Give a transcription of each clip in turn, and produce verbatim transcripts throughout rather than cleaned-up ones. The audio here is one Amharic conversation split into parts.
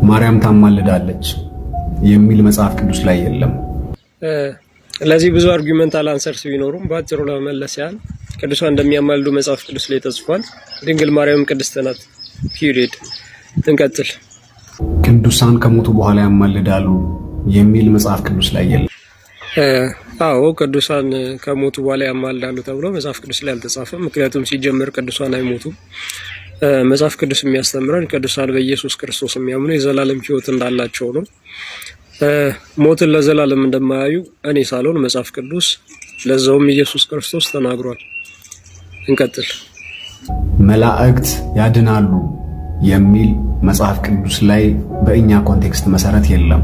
ማርያም ታማልዳለች የሚል መጽሐፍ ቅዱስ ላይ የለም። ለዚህ ብዙ አርጊውመንታል አንሰርስ ቢኖሩም ባጭሩ ለመመለስ ያህል ቅዱሳን እንደሚያማልዱ መጽሐፍ ቅዱስ ላይ ተጽፏል። ድንግል ማርያም ቅድስት ናት። ፒሪድ። እንቀጥል። ቅዱሳን ከሞቱ በኋላ ያማልዳሉ የሚል መጽሐፍ ቅዱስ ላይ የለም። አዎ ቅዱሳን ከሞቱ በኋላ ያማልዳሉ ተብሎ መጽሐፍ ቅዱስ ላይ አልተጻፈም። ምክንያቱም ሲጀመር ቅዱሳን አይሞቱም። መጽሐፍ ቅዱስ የሚያስተምረን ቅዱሳን በኢየሱስ ክርስቶስ የሚያምኑ የዘላለም ሕይወት እንዳላቸው ነው። ሞትን ለዘላለም እንደማያዩ እኔ ሳልሆን መጽሐፍ ቅዱስ ለዛውም ኢየሱስ ክርስቶስ ተናግሯል። እንቀጥል። መላእክት ያድናሉ የሚል መጽሐፍ ቅዱስ ላይ በእኛ ኮንቴክስት መሰረት የለም።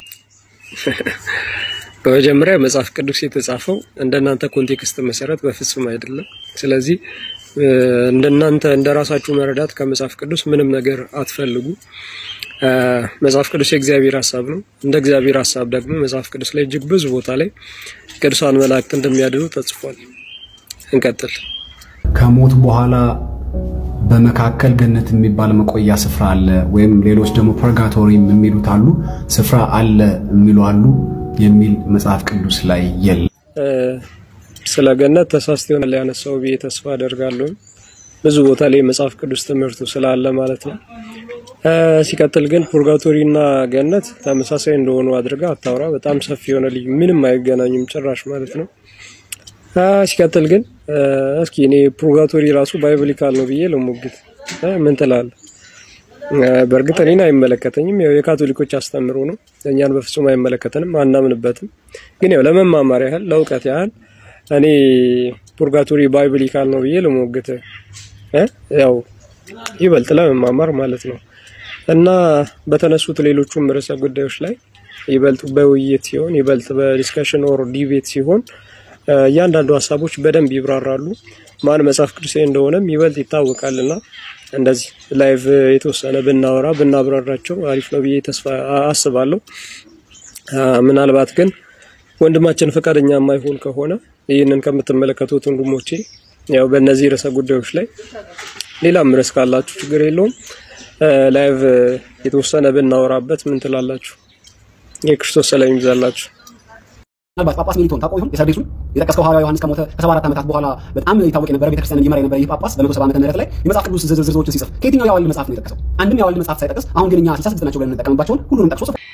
በመጀመሪያ መጽሐፍ ቅዱስ የተጻፈው እንደናንተ ኮንቴክስት መሰረት በፍጹም አይደለም። ስለዚህ እንደናንተ እንደራሳችሁ መረዳት ከመጽሐፍ ቅዱስ ምንም ነገር አትፈልጉ። መጽሐፍ ቅዱስ የእግዚአብሔር ሐሳብ ነው። እንደ እግዚአብሔር ሐሳብ ደግሞ መጽሐፍ ቅዱስ ላይ እጅግ ብዙ ቦታ ላይ ቅዱሳን መላእክት እንደሚያድኑ ተጽፏል። እንቀጥል። ከሞት በኋላ በመካከል ገነት የሚባል መቆያ ስፍራ አለ ወይም ሌሎች ደግሞ ፐርጋቶሪ የሚሉት አሉ ስፍራ አለ የሚሉ አሉ የሚል መጽሐፍ ቅዱስ ላይ የለም። ስለ ገነት ተሳስተው ነው ያነሳው ብዬ ተስፋ አደርጋለሁ። ብዙ ቦታ ላይ መጽሐፍ ቅዱስ ትምህርቱ ስላለ ማለት ነው። ሲቀጥል ግን ፑርጋቶሪና ገነት ተመሳሳይ እንደሆኑ አድርጋ አታውራ። በጣም ሰፊ የሆነ ልጅ ምንም አይገናኙም ጭራሽ ማለት ነው። ሲቀጥል ግን እስኪ እኔ ፑርጋቶሪ ራሱ ባይብሊካል ነው ብዬ ለሞግት ምን ትላለህ? በርግጥ እኔን አይመለከተኝም። ያው የካቶሊኮች አስተምሮ ነው። እኛን በፍጹም አይመለከተንም፣ አናምንበትም። ግን ያው ለመማማር ያህል ለውቀት ያህል እኔ ፑርጋቶሪ ባይብሊካል ነው ብዬ ለሞግት እ ያው ይበልጥ ለመማማር ማለት ነው። እና በተነሱት ሌሎችም ርዕሰ ጉዳዮች ላይ ይበልጥ በውይይት ሲሆን ይበልጥ በዲስከሽን ኦር ዲቤት ሲሆን እያንዳንዱ ሐሳቦች በደንብ ይብራራሉ። ማን መጽሐፍ ቅዱስ እንደሆነም ይበልጥ ይታወቃልና እንደዚህ ላይቭ የተወሰነ ብናወራ ብናብራራቸው አሪፍ ነው ብዬ ተስፋ አስባለሁ። ምናልባት ግን ወንድማችን ፈቃደኛ የማይሆን ከሆነ ይሄንን ከምትመለከቱት ወንድሞቼ ያው በእነዚህ ርዕሰ ጉዳዮች ላይ ሌላም ርዕስ ካላችሁ ችግር የለውም ላይቭ የተወሰነ ብናወራበት ምን ትላላችሁ? የክርስቶስ ሰላም ይብዛላችሁ። ምናልባት ጳጳስ ሚሊቶን ታውቁ ይሆን? የሰርዴሱን የጠቀስከው ሐዋርያው ዮሐንስ ከሞተ ከሰባ አራት ዓመታት በኋላ በጣም ይታወቅ የነበረ ቤተክርስቲያን እየመራ የነበረ ይህ ጳጳስ በመቶ ሰባ ዓመተ ምህረት ላይ የመጽሐፍ ቅዱስ ዝርዝሮችን ሲጽፍ ከየትኛው የአዋልድ መጽሐፍ ነው የጠቀሰው? አንድም የአዋልድ መጽሐፍ ሳይጠቅስ አሁን ግን እኛ ስልሳ ስድስት ናቸው ብለን እንጠቀምባቸውን ሁሉንም ጠቅሶ ጽፏል።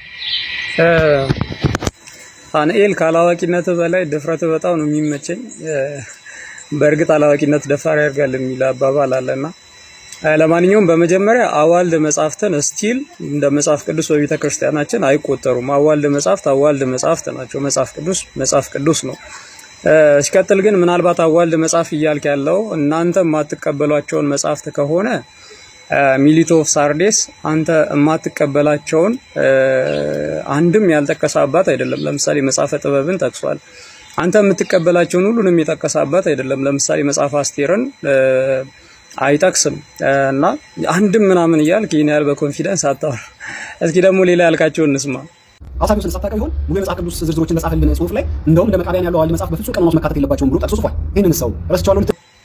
ዳንኤል ካላዋቂነት በላይ ድፍረት በጣም ነው የሚመቸኝ። በእርግጥ አላዋቂነት ደፋር ያርጋል የሚል አባባል አለና ለማንኛውም በመጀመሪያ አዋልድ መጻፍተን ስቲል እንደ መጽሐፍ ቅዱስ በቤተ ክርስቲያናችን አይቆጠሩም። አዋልድ መጻፍት አዋልድ መጻፍት ናቸው። መጽሐፍ ቅዱስ መጽሐፍ ቅዱስ ነው። ሲቀጥል ግን ምናልባት አዋልድ መጽሐፍ ይያልክ ያለው እናንተ ማትቀበሏቸውን መጽሐፍት ከሆነ ሚሊቶ ኦፍ ሳርዴስ አንተ ማትቀበላቸውን አንድም ያልተቀሳባት አይደለም። ለምሳሌ መጽሐፈ ጥበብን ጠቅሷል። አንተ የምትቀበላቸውን ሁሉንም የጠቀሳባት አይደለም። ለምሳሌ መጽሐፈ አስቴርን አይጠቅስም እና አንድም ምናምን ይያልክ ይሄን ያህል በኮንፊደንስ አታወራ። እስኪ ደግሞ ሌላ ያልካቸው እንስማ። አውሳቢው ስለጻፈው ይሆን ሙሉ የመጽሐፍ ቅዱስ ዝርዝሮችን በጻፈልን ጽሁፍ ላይ እንደውም እንደ መቃብያን ያለው አዋልድ መጽሐፍ በፍጹም ቀኖናዎች መካተት የለባቸውም ብሎ ጠቅሶ ጽፏል። ይሄንን ሰው ረስቻለሁ።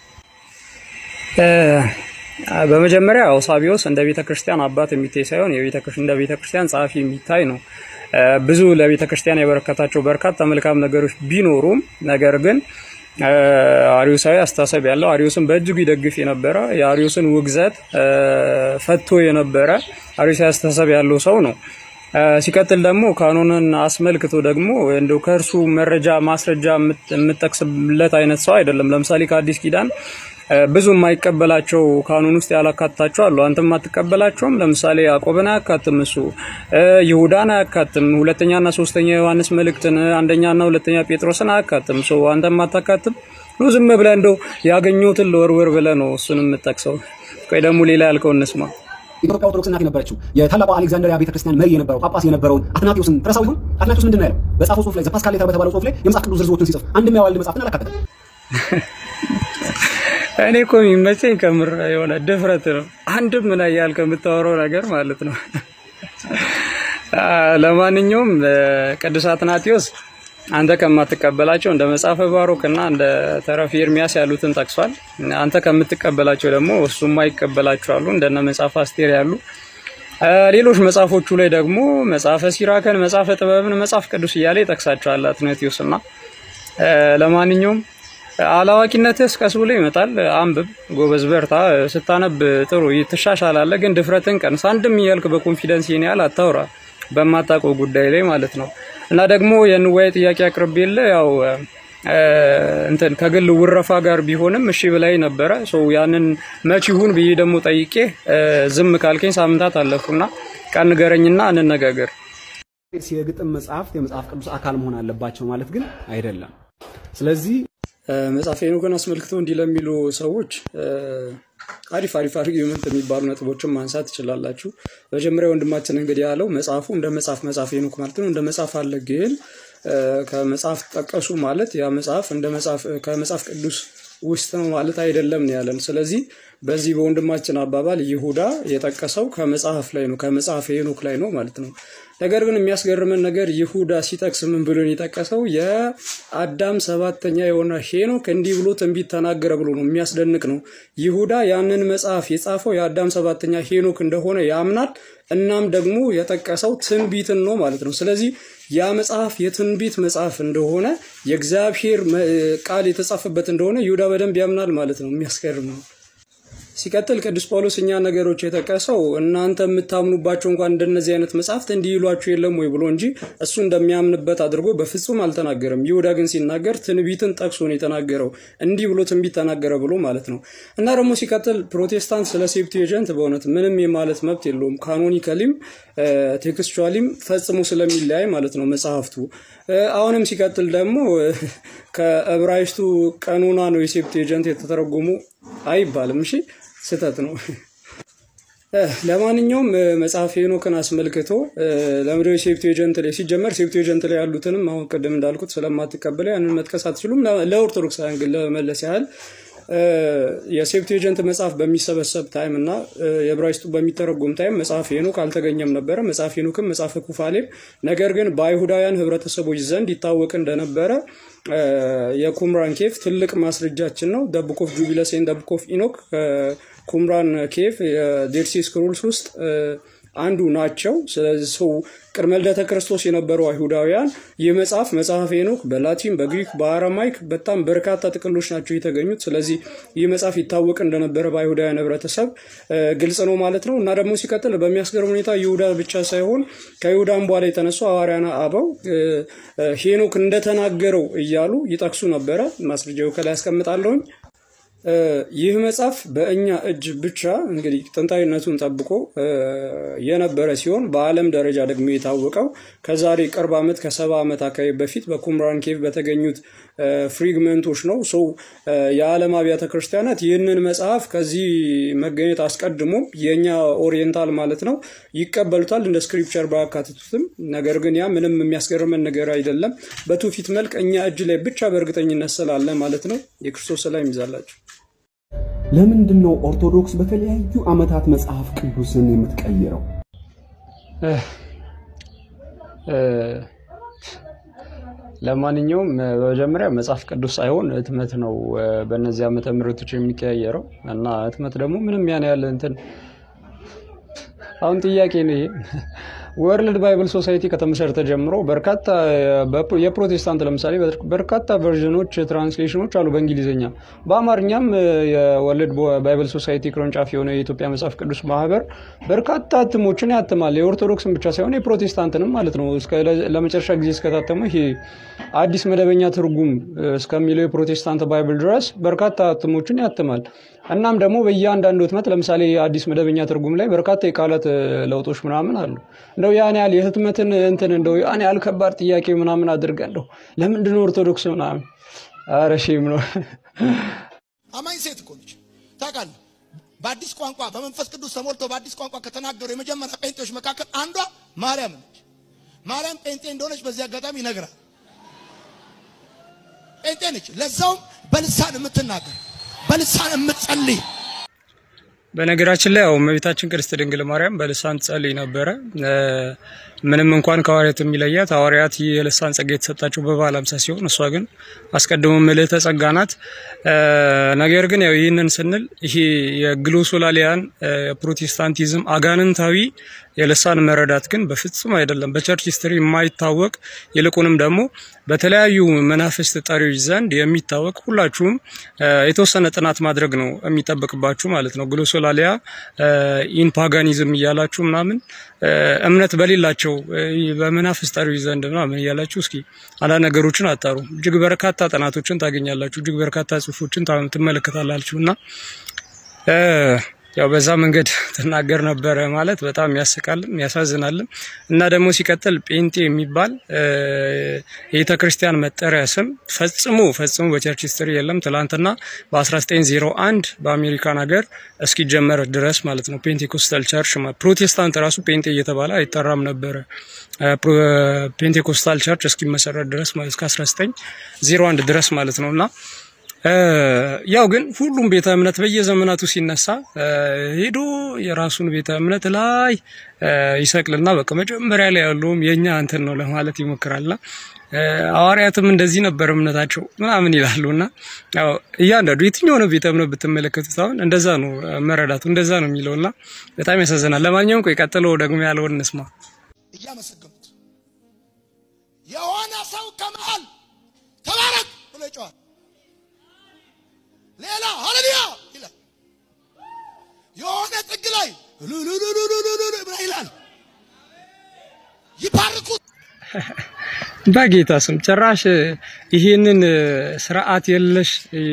በመጀመሪያ አውሳቢውስ እንደ ቤተክርስቲያን አባት የሚታይ ሳይሆን የቤተክርስቲያን እንደ ቤተክርስቲያን ጻፊ የሚታይ ነው። ብዙ ለቤተክርስቲያን የበረከታቸው በርካታ መልካም ነገሮች ቢኖሩም ነገር ግን አሪዮሳዊ አስተሳሰብ ያለው አሪዮስን በእጅጉ ይደግፍ የነበረ የአሪዮስን ውግዘት ፈቶ የነበረ አሪዮሳዊ አስተሳሰብ ያለው ሰው ነው። ሲቀጥል ደግሞ ካኖንን አስመልክቶ ደግሞ እንደው ከርሱ መረጃ ማስረጃ የምትጠቅስለት አይነት ሰው አይደለም። ለምሳሌ ከአዲስ ኪዳን ብዙ የማይቀበላቸው ካኖን ውስጥ ያላካተታቸው አሉ። አንተም አትቀበላቸውም። ለምሳሌ ያዕቆብን አያካትም፣ እሱ ይሁዳን አያካትም፣ ሁለተኛና ሶስተኛ ዮሐንስ መልእክትን አንደኛና ሁለተኛ ጴጥሮስን አያካትም። ሶ አንተም አታካትም። ነው ዝም ብለህ እንደው ያገኙትን ለወርወር ብለህ ነው እሱንም የምትጠቅሰው። ቆይ ደግሞ ሌላ ያልከው እንስማ። ኢትዮጵያ ኦርቶዶክስ እናት የነበረችው የታላቁ አሌክዛንድሪያ ቤተክርስቲያን መሪ የነበረው ጳጳስ የነበረው አትናቴዎስን ትረሳው ይሆን? አትናቴዎስ ምንድነው ያለው? በጻፈው ጽሁፍ ላይ ዘፓስካል ሌተር በተባለው ጽሁፍ ላይ የመጽሐፍ ቅዱስ ዝርዝሮችን ሲጽፍ አንድም ያዋልድ መጽሐፍን አላካተተም። እኔ እኮ የሚመቸኝ ከምር የሆነ ድፍረት ነው። አንድም ምን ያያል ከምታወራው ነገር ማለት ነው። ለማንኛውም ቅዱስ አትናቴዎስ አንተ ከማትቀበላቸው እንደ መጽሐፈ ባሮክና እንደ ተረፈ ኤርሚያስ ያሉትን ጠቅሷል። አንተ ከምትቀበላቸው ደግሞ እሱም አይቀበላቸው አሉ እንደነ መጽሐፈ አስቴር ያሉ ሌሎች መጽሐፎቹ ላይ ደግሞ መጽሐፈ ሲራክን መጽሐፈ ጥበብን መጽሐፍ ቅዱስ እያለ ይጠቅሳቸዋል አትናቴዎስና ለማንኛውም አላዋቂነትስ ቀስ ብሎ ይመጣል አንብብ ጎበዝ በርታ ስታነብ ጥሩ ይተሻሻላል ግን ድፍረትን ቀንስ አንድም ይያልክ በኮንፊደንስ ይሄን ያህል አታውራ በማታውቀው ጉዳይ ላይ ማለት ነው እና ደግሞ የንዋይ ጥያቄ አቅርቤለ ያው እንትን ከግል ውረፋ ጋር ቢሆንም እሺ ብላይ ነበር ሶ ያንን መች ይሁን ብዬ ደግሞ ጠይቄ ዝም ካልከኝ ሳምንታት አለፉና ቀን ገረኝና እንነጋገር የግጥም መጽሐፍ የመጽሐፍ ቅዱስ አካል መሆን አለባቸው ማለት ግን አይደለም ስለዚህ መጽሐፈ ሄኖክን አስመልክቶ እንዲህ ለሚሉ ሰዎች አሪፍ አሪፍ አርጊውመንት የሚባሉ ነጥቦችን ማንሳት ይችላልላችሁ በመጀመሪያ ወንድማችን እንግዲህ ያለው መጽሐፉ እንደ መጽሐፍ መጽሐፈ ሄኖክ ማለት ነው እንደ መጽሐፍ አለ ግን ከመጽሐፍ ተጠቀሱ ማለት ያ መጽሐፍ እንደ መጽሐፍ ከመጽሐፍ ቅዱስ ውስጥ ነው ማለት አይደለም ነው ያለን ስለዚህ በዚህ በወንድማችን አባባል ይሁዳ የጠቀሰው ከመጽሐፍ ላይ ነው ከመጽሐፈ ሄኖክ ላይ ነው ማለት ነው ነገር ግን የሚያስገርመን ነገር ይሁዳ ሲጠቅስ ምን ብሎ ነው የጠቀሰው የአዳም ሰባተኛ የሆነ ሄኖክ እንዲህ ብሎ ትንቢት ተናገረ ብሎ ነው የሚያስደንቅ ነው ይሁዳ ያንን መጽሐፍ የጻፈው የአዳም ሰባተኛ ሄኖክ እንደሆነ ያምናል እናም ደግሞ የጠቀሰው ትንቢትን ነው ማለት ነው ስለዚህ ያ መጽሐፍ የትንቢት መጽሐፍ እንደሆነ የእግዚአብሔር ቃል የተጻፈበት እንደሆነ ይሁዳ በደንብ ያምናል ማለት ነው የሚያስገርም ነው ሲቀጥል ቅዱስ ጳውሎስ እኛ ነገሮች የተቀሰው እናንተ የምታምኑባቸው እንኳን እንደነዚህ አይነት መጽሐፍት እንዲይሏችሁ የለም ወይ ብሎ እንጂ እሱ እንደሚያምንበት አድርጎ በፍጹም አልተናገረም ይሁዳ ግን ሲናገር ትንቢትን ጠቅሶ ነው የተናገረው እንዲህ ብሎ ትንቢት ተናገረ ብሎ ማለት ነው እና ደግሞ ሲቀጥል ፕሮቴስታንት ስለ ሴፕቲጀንት በእውነት ምንም የማለት መብት የለውም ካኖኒካሊም ቴክስቹዋሊም ፈጽሞ ስለሚለያይ ማለት ነው መጽሐፍቱ አሁንም ሲቀጥል ደግሞ ከዕብራይስጡ ቀኖና ነው የሴፕቲጀንት የተተረጎሙ አይባልም እሺ ስተት ነው ለማንኛውም መጽሐፈ ሄኖክን አስመልክቶ ለምድር ሴፕቲጀንት ላይ ሲጀመር ሴፕቲጀንት ላይ ያሉትንም አሁን ቀደም እንዳልኩት ስለማትቀበለ ያንን መጥቀስ አትችሉም ለኦርቶዶክሳውያን ግን ለመለስ ያህል የሴፕቲጀንት መጽሐፍ በሚሰበሰብ ታይም እና የዕብራይስጡ በሚተረጎም ታይም መጽሐፈ ሄኖክ አልተገኘም ነበር መጽሐፈ ሄኖክም መጽሐፈ ኩፋሌም ነገር ግን በአይሁዳውያን ህብረተሰቦች ዘንድ ይታወቅ እንደነበረ የቁምራን ኬፍ ትልቅ ማስረጃችን ነው the book of jubilees and the book of enoch ቁምራን ኬፍ የዴድ ሲ ስክሮልስ ውስጥ አንዱ ናቸው ስለዚህ ሰው ቅድመ ልደተ ክርስቶስ የነበሩ አይሁዳውያን የመጽሐፍ መጽሐፈ ሄኖክ በላቲን በግሪክ በአራማይክ በጣም በርካታ ጥቅሎች ናቸው የተገኙት ስለዚህ ይህ መጽሐፍ ይታወቅ እንደነበረ በአይሁዳውያን ህብረተሰብ ግልጽ ነው ማለት ነው እና ደግሞ ሲቀጥል በሚያስገርም ሁኔታ ይሁዳ ብቻ ሳይሆን ከይሁዳም በኋላ የተነሱ ሐዋርያና አበው ሄኖክ እንደተናገረው እያሉ ይጠቅሱ ነበር ማስረጃው ከላይ ያስቀምጣለሁ ይህ መጽሐፍ በእኛ እጅ ብቻ እንግዲህ ጥንታዊነቱን ጠብቆ የነበረ ሲሆን በአለም ደረጃ ደግሞ የታወቀው ከዛሬ ቅርብ አመት ከሰባ አመት አካባቢ በፊት በቁምራን ኬቭ በተገኙት ፍሪግመንቶች ነው ሶ የዓለም አብያተ ክርስቲያናት ይህንን መጽሐፍ ከዚህ መገኘት አስቀድሞ የኛ ኦሪየንታል ማለት ነው ይቀበሉታል እንደ ስክሪፕቸር ባካተቱትም ነገር ግን ያ ምንም የሚያስገርመን ነገር አይደለም በትውፊት መልክ እኛ እጅ ላይ ብቻ በእርግጠኝነት ስላለ ማለት ነው የክርስቶስ ሰላም ይዛላችሁ ለምንድነው ኦርቶዶክስ በተለያዩ አመታት መጽሐፍ ቅዱስን የምትቀይረው ለማንኛውም በመጀመሪያ መጽሐፍ ቅዱስ ሳይሆን ህትመት ነው በእነዚህ ዓመተ ምህረቶች የሚቀያየረው እና ህትመት ደግሞ ምንም ያን ያለ እንትን አሁን ጥያቄ ነው ወርልድ ባይብል ሶሳይቲ ከተመሰረተ ጀምሮ በርካታ የፕሮቴስታንት ለምሳሌ በርካታ ቨርዥኖች ትራንስሌሽኖች አሉ በእንግሊዘኛ በአማርኛም የወርልድ ባይብል ሶሳይቲ ቅርንጫፍ የሆነ የኢትዮጵያ መጽሐፍ ቅዱስ ማህበር በርካታ እትሞችን ያትማል የኦርቶዶክስን ብቻ ሳይሆን የፕሮቴስታንትንም ማለት ነው እስከ ለመጨረሻ ጊዜ እስከታተመው ይሄ አዲስ መደበኛ ትርጉም እስከሚለው የፕሮቴስታንት ባይብል ድረስ በርካታ እትሞችን ያትማል እናም ደግሞ በእያንዳንዱ ህትመት ለምሳሌ አዲስ መደበኛ ትርጉም ላይ በርካታ የቃላት ለውጦች ምናምን አሉ እንደው ያን ያህል የህትመትን እንትን እንደው ያን ያህል ከባድ ጥያቄ ምናምን አድርጋለሁ ለምንድን ነው ኦርቶዶክስ ምናምን አረሺም ነው አማኝ ሴት እኮ ነች ታውቃለህ በአዲስ ቋንቋ በመንፈስ ቅዱስ ተሞልቶ በአዲስ ቋንቋ ከተናገሩ የመጀመሪያ ጴንጤዎች መካከል አንዷ ማርያም ነች ማርያም ጴንጤ እንደሆነች በዚህ አጋጣሚ ይነግራል ጴንጤ ነች ለዛው በልሳን የምትናገር በልሳን የምትጸልይ በነገራችን ላይ አው እመቤታችን ቅድስት ድንግል ማርያም በልሳን ጸልይ ነበር ምንም እንኳን ከሐዋርያት የሚለያት ሐዋርያት የልሳን ጸጋ የተሰጣቸው በበዓለ ሃምሳ ሲሆን እሷ ግን አስቀድሞ መልእክተ ጸጋናት ነገር ግን ያው ይህንን ስንል ይሄ የግሎሶላሊያን ፕሮቴስታንቲዝም አጋንንታዊ የልሳን መረዳት ግን በፍጹም አይደለም በቸርች ሂስትሪ የማይታወቅ ይልቁንም ደግሞ በተለያዩ መናፍስት ጠሪዎች ዘንድ የሚታወቅ ሁላችሁም የተወሰነ ጥናት ማድረግ ነው የሚጠበቅባችሁ ማለት ነው። ግሎሶላሊያ ኢን ፓጋኒዝም እያላችሁ ምናምን እምነት በሌላቸው በመናፍስት ጠሪዎች ዘንድ ምናምን እያላችሁ እስኪ አላ ነገሮችን አጣሩ። እጅግ በርካታ ጥናቶችን ታገኛላችሁ፣ እጅግ በርካታ ጽሁፎችን ትመለከታላችሁና ያው በዛ መንገድ ተናገር ነበር ማለት በጣም ያስቃልም ያሳዝናልም። እና ደግሞ ሲቀጥል ጴንጤ የሚባል የቤተክርስቲያን መጠሪያ ስም ፈጽሞ ፈጽሞ በቸርች ሂስትሪ የለም። ትላንትና በ1901 በአሜሪካን ሀገር እስኪጀመር ድረስ ማለት ነው ፔንቴኮስታል ቸርች ፕሮቴስታንት ራሱ ጴንጤ እየተባለ አይጠራም ነበር። ፔንቴኮስታል ቸርች እስኪመሰረት ድረስ ማለት እስከ አስራ ዘጠኝ ዜሮ አንድ ድረስ ማለት ነውና ያው ግን ሁሉም ቤተ እምነት በየዘመናቱ ሲነሳ ሄዶ የራሱን ቤተ እምነት ላይ ይሰቅልና በቃ መጀመሪያ ላይ ያለውም የኛ እንትን ነው ለማለት ይሞክራልና ሐዋርያትም እንደዚህ ነበር እምነታቸው ምናምን ይላሉና ያው እያንዳንዱ የትኛው ነው ቤተ እምነት ብትመለከቱት አሁን እንደዛ ነው መረዳቱ እንደዛ ነው የሚለውና በጣም ያሳዝናል። ለማንኛውም ቆይ ቀጥሎ ደግሞ ያለውን እንስማ። እያመሰገኑት የሆነ ሰው ከመሃል ተባረክ ብሎ ይጮሃል። ሌላ ሃሌሉያ ይላል። የሆነ ጥግ ላይ ሉሉሉሉሉሉ ይላል። ይባርኩት በጌታ ስም። ጭራሽ ይሄንን ስርዓት የለሽ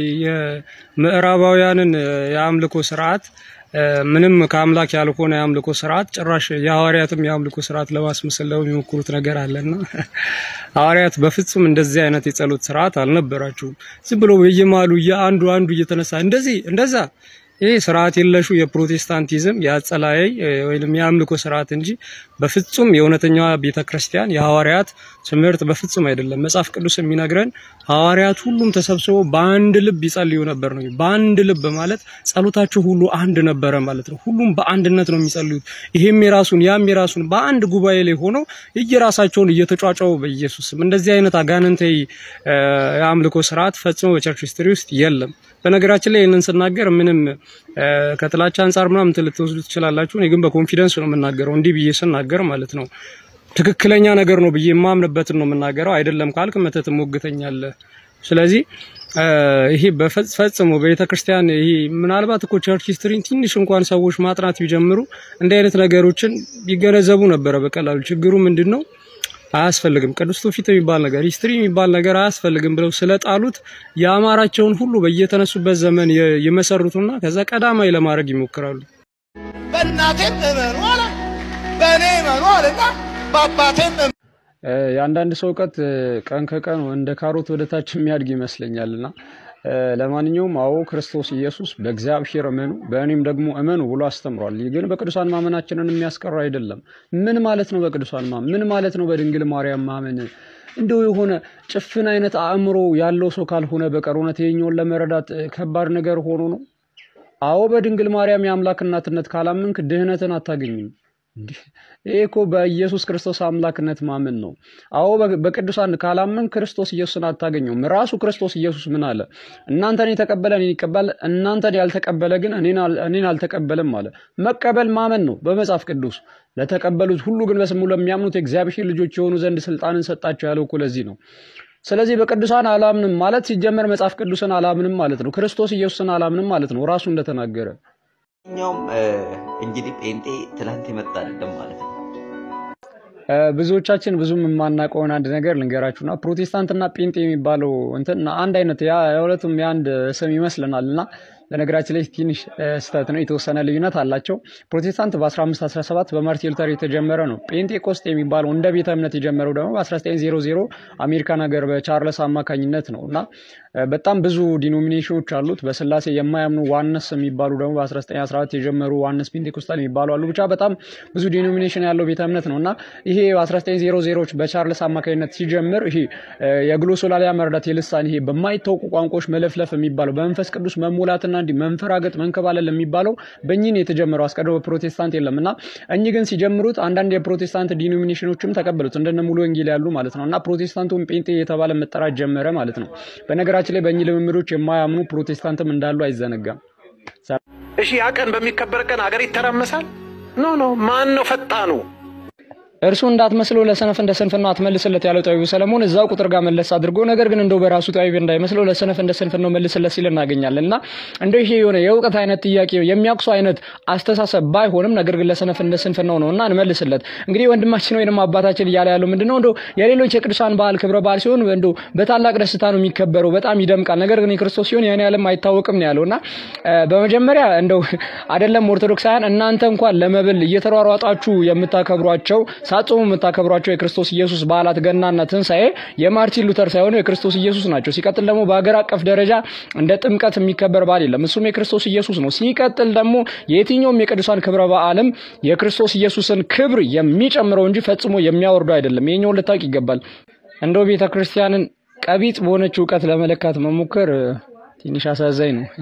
የምዕራባውያንን የአምልኮ ስርዓት ምንም ከአምላክ ያልሆነ የአምልኮ ስርዓት ጭራሽ የሐዋርያትም የአምልኮ ስርዓት ለማስመሰል የሚሞክሩት ነገር አለና ሐዋርያት በፍጹም እንደዚህ አይነት የጸሎት ስርዓት አልነበራቸውም። ዝም ብሎ በየማሉ የአንዱ አንዱ እየተነሳ እንደዚህ እንደዛ ይሄ ስርዓት የለሹ የፕሮቴስታንቲዝም ያጸላየ ወይንም የአምልኮ ስርዓት እንጂ በፍጹም የእውነተኛዋ ቤተክርስቲያን የሐዋርያት ትምህርት በፍጹም አይደለም። መጽሐፍ ቅዱስ የሚነግረን ሐዋርያት ሁሉም ተሰብስበው በአንድ ልብ ይጸልዩ ነበር ነው። በአንድ ልብ ማለት ጸሎታቸው ሁሉ አንድ ነበር ማለት ነው። ሁሉም በአንድነት ነው የሚጸልዩት። ይሄም የራሱን ያም የራሱን በአንድ ጉባኤ ላይ ሆነው እየራሳቸውን እየተጫጫው በኢየሱስም እንደዚህ አይነት አጋንንታዊ የአምልኮ ስርዓት ፈጽሞ በቸርች ሂስትሪ ውስጥ የለም። በነገራችን ላይ እነን ስናገር ምንም ከጥላቻ አንፃር ምናምን ልትወስዱ ትችላላችሁ። እኔ ግን በኮንፊደንስ ነው የምናገረው እንዲህ ብዬ ስናገር ማለት ነው ትክክለኛ ነገር ነው ብዬ የማምንበትን ነው የምናገረው። አይደለም ካልክ መተት ሞግተኛለ። ስለዚህ ይሄ በፈጽሞ በቤተክርስቲያን ይሄ ምናልባት እኮ ቸርች ሂስትሪን ትንሽ እንኳን ሰዎች ማጥናት ቢጀምሩ እንደ አይነት ነገሮችን ይገነዘቡ ነበር በቀላሉ። ችግሩ ምንድነው? አያስፈልግም ቅዱስ ትውፊት የሚባል ነገር ሂስትሪ የሚባል ነገር አያስፈልግም ብለው ስለጣሉት ያማራቸውን ሁሉ በየተነሱበት ዘመን ይመሰርቱና ከዛ ቀዳማይ ለማድረግ ይሞክራሉ። በእናቴም እመኑ አለ በእኔ እመኑ አለና በአባቴም ያንዳንድ ሰው ቀጥ ቀን ከቀን እንደ ካሮት ወደታች የሚያድግ ይመስለኛልና ለማንኛውም አዎ ክርስቶስ ኢየሱስ በእግዚአብሔር እመኑ በእኔም ደግሞ እመኑ ብሎ አስተምሯል። ግን በቅዱሳን ማመናችንን የሚያስቀር አይደለም። ምን ማለት ነው በቅዱሳን ማመን? ምን ማለት ነው በድንግል ማርያም ማመን? እንደው የሆነ ጭፍን አይነት አእምሮ ያለው ሰው ካልሆነ በቀር እውነት የኛውን ለመረዳት ከባድ ነገር ሆኖ ነው። አዎ በድንግል ማርያም የአምላክ እናትነት ካላመንክ ድህነትን አታገኝም። እኮ በኢየሱስ ክርስቶስ አምላክነት ማመን ነው። አዎ በቅዱሳን ካላመን ክርስቶስ ኢየሱስን አታገኙም። ራሱ ክርስቶስ ኢየሱስ ምን አለ? እናንተን የተቀበለ እኔን ይቀበል፣ እናንተን ያልተቀበለ ግን እኔን እኔን አልተቀበለም አለ። መቀበል ማመን ነው በመጽሐፍ ቅዱስ። ለተቀበሉት ሁሉ ግን በስሙ ለሚያምኑት የእግዚአብሔር ልጆች የሆኑ ዘንድ ስልጣንን ሰጣቸው ያለው እኮ ለዚህ ነው። ስለዚህ በቅዱሳን አላምንም ማለት ሲጀመር መጽሐፍ ቅዱስን አላምንም ማለት ነው። ክርስቶስ ኢየሱስን አላምንም ማለት ነው ራሱ እንደተናገረ። ኛውም እንግዲህ ጴንጤ ትላንት ይመጣ አይደለም ማለት ነው። ብዙዎቻችን ብዙም የማናውቀውን አንድ ነገር ልንገራችሁና ፕሮቴስታንትና ጴንጤ የሚባለው እንትን አንድ አይነት ያ ሁለቱም ያንድ ስም ይመስለናልና ለነገራችን ላይ ትንሽ ስህተት ነው። የተወሰነ ልዩነት አላቸው። ፕሮቴስታንት በ1517 በማርቲን ሉተር የተጀመረ ነው። ጴንጤቆስጤ የሚባለው እንደ ቤተ እምነት የጀመረው ደግሞ በ1900 አሜሪካን ሀገር በቻርለስ አማካኝነት ነውና በጣም ብዙ ዲኖሚኔሽኖች አሉት። በስላሴ የማያምኑ ዋነስ የሚባሉ ደግሞ በ1914 የጀመሩ ዋነስ ጴንጤኮስታል የሚባሉ አሉ። ብቻ በጣም ብዙ ዲኖሚኔሽን ያለው ቤተ እምነት ነውና ይሄ በ1900ዎች በቻርለስ አማካኝነት ሲጀምር ይሄ የግሎሶላሊያ መረዳት የልሳን ይሄ በማይታወቁ ቋንቋዎች መለፍለፍ የሚባለው በመንፈስ ቅዱስ መሙላትና እንዲ መንፈራገጥ መንከባለል የሚባለው በእኚህ የተጀመረው አስቀድሞ ፕሮቴስታንት የለምና እኚህ ግን ሲጀምሩት አንዳንድ የፕሮቴስታንት ዲኖሚኔሽኖችም ተቀበሉት እንደነ ሙሉ ወንጌል ያሉ ማለት ነውና ፕሮቴስታንቱም ጴንጤ የተባለ መጠራት ጀመረ ማለት ነው። በነገራችን ላይ በእኚህ ልምምዶች የማያምኑ ፕሮቴስታንትም እንዳሉ አይዘነጋም። እሺ ያ ቀን በሚከበር ቀን ሀገር ይተራመሳል። ኖ ኖ ማን ነው ፈጣኑ? እርሱ እንዳትመስለው ለሰነፍ እንደ ስንፍና አትመልስለት ያለው ጠቢቡ ሰለሞን እዛው ቁጥር ጋር መለስ አድርጎ ነገር ግን እንደው በራሱ ጠቢብ እንዳይመስለው ለሰነፍ እንደ ስንፍናው መልስለት ሲል እናገኛለንና እንደው ይሄ የሆነ የእውቀት አይነት ጥያቄ የሚያቅሱ አይነት አስተሳሰብ ባይሆንም ነገር ግን ለሰነፍ እንደ ስንፍናው ነውና እንመልስለት። እንግዲህ ወንድማችን ወይንም አባታችን እያለ ያለው ምንድነው እንደው የሌሎች የቅዱሳን በዓል ክብረ በዓል ሲሆን እንደው በታላቅ ደስታ ነው የሚከበረው በጣም ይደምቃል ነገር ግን የክርስቶስ ሲሆን ያን ያለም አይታወቅም ነው ያለውና በመጀመሪያ እንደው አይደለም ኦርቶዶክሳውያን እናንተ እንኳን ለመብል እየተሯሯጣችሁ የምታከብሯቸው ሳጾሙ የምታከብሯቸው የክርስቶስ ኢየሱስ በዓላት ገናና ትንሳኤ የማርቲን ሉተር ሳይሆኑ የክርስቶስ ኢየሱስ ናቸው። ሲቀጥል ደግሞ በአገር አቀፍ ደረጃ እንደ ጥምቀት የሚከበር በዓል የለም እሱም የክርስቶስ ኢየሱስ ነው። ሲቀጥል ደግሞ የትኛውም የቅዱሳን ክብረ በዓልም የክርስቶስ ኢየሱስን ክብር የሚጨምረው እንጂ ፈጽሞ የሚያወርደው አይደለም። ይሄኛውን ልታውቅ ይገባል። እንደው ቤተክርስቲያንን ቀቢጥ በሆነች ዕውቀት ለመለካት መሞከር ትንሽ አሳዛኝ ነው።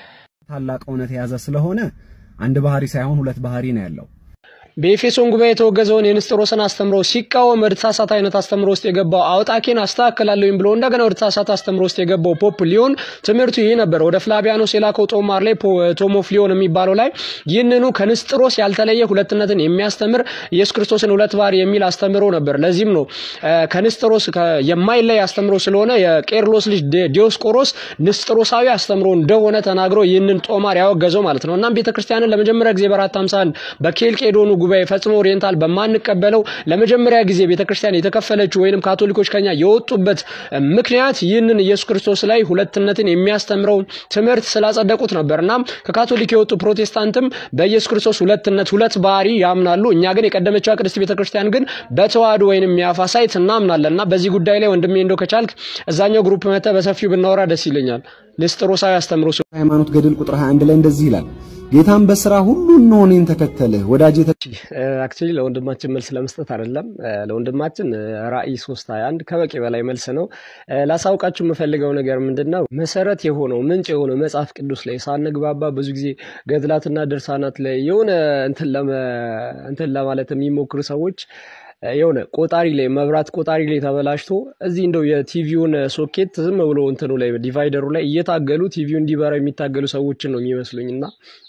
ታላቅ እውነት የያዘ ስለሆነ አንድ ባህሪ ሳይሆን ሁለት ባህሪ ነው ያለው። በኤፌሶን ጉባኤ የተወገዘውን የንስጥሮስን አስተምሮ ሲቃወም እርሳሳት አይነት አስተምሮ ውስጥ የገባው አውጣኬን አስተካክላለሁኝ ብሎ እንደገና እርሳሳት አስተምሮ ውስጥ የገባው ፖፕ ሊዮን ትምህርቱ ይሄ ነበር። ወደ ፍላቪያኖስ የላከው ጦማር ላይ ቶሞፍ ሊዮን የሚባለው ላይ ይህንኑ ከንስጥሮስ ያልተለየ ሁለትነትን የሚያስተምር ኢየሱስ ክርስቶስን ሁለት ባህሪ የሚል አስተምሮ ነበር። ለዚህም ነው ከንስጥሮስ የማይለይ አስተምሮ ስለሆነ የቄርሎስ ልጅ ዲዮስቆሮስ ንስጥሮሳዊ አስተምሮ እንደሆነ ተናግሮ ይህንን ጦማር ያወገዘው ማለት ነው። እናም ቤተክርስቲያንን ለመጀመሪያ ጊዜ በአራት ሃምሳ አንድ በኬልቄዶኑ ጉባኤ ፈጽሞ ኦሪየንታል በማንቀበለው ለመጀመሪያ ጊዜ ቤተክርስቲያን የተከፈለችው ወይንም ካቶሊኮች ከኛ የወጡበት ምክንያት ይህንን ኢየሱስ ክርስቶስ ላይ ሁለትነትን የሚያስተምረው ትምህርት ስላጸደቁት ነበርና ከካቶሊክ የወጡ ፕሮቴስታንትም በኢየሱስ ክርስቶስ ሁለትነት ሁለት ባህሪ ያምናሉ። እኛ ግን የቀደመችው ቅድስት ቤተክርስቲያን ግን በተዋህዶ ወይንም ያፋሳይት እናምናለንና በዚህ ጉዳይ ላይ ወንድሜ እንደው ከቻልክ እዛኛው ግሩፕ መተ በሰፊው ብናወራ ደስ ይለኛል። ንስጥሮሳዊ አስተምሮ ሃይማኖት ገድል ቁጥር ሃያ አንድ ላይ እንደዚህ ይላል ጌታን በስራ ሁሉ ነው እኔን ተከተለ ወዳጄ አክቹሊ ለወንድማችን መልስ ለመስጠት አይደለም ለወንድማችን ራእይ ሶስት ሃያ አንድ ከበቂ በላይ መልስ ነው። ላሳውቃችሁ የምፈልገው ነገር ምንድነው መሰረት የሆነው ምንጭ የሆነው መጽሐፍ ቅዱስ ላይ ሳንግባባ ብዙ ጊዜ ገድላትና ድርሳናት ላይ የሆነ እንትን ለማ እንትን ለማለት የሚሞክሩ ሰዎች የሆነ ቆጣሪ ላይ መብራት ቆጣሪ ላይ ተበላሽቶ እዚህ እንደው የቲቪውን ሶኬት ዝም ብሎ እንትኑ ላይ ዲቫይደሩ ላይ እየታገሉ ቲቪውን እንዲበራ የሚታገሉ ሰዎችን ነው የሚመስሉኝና